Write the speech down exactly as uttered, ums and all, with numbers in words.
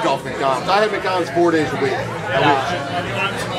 golf McDonald's. I have McDonald's four days a week. Yeah.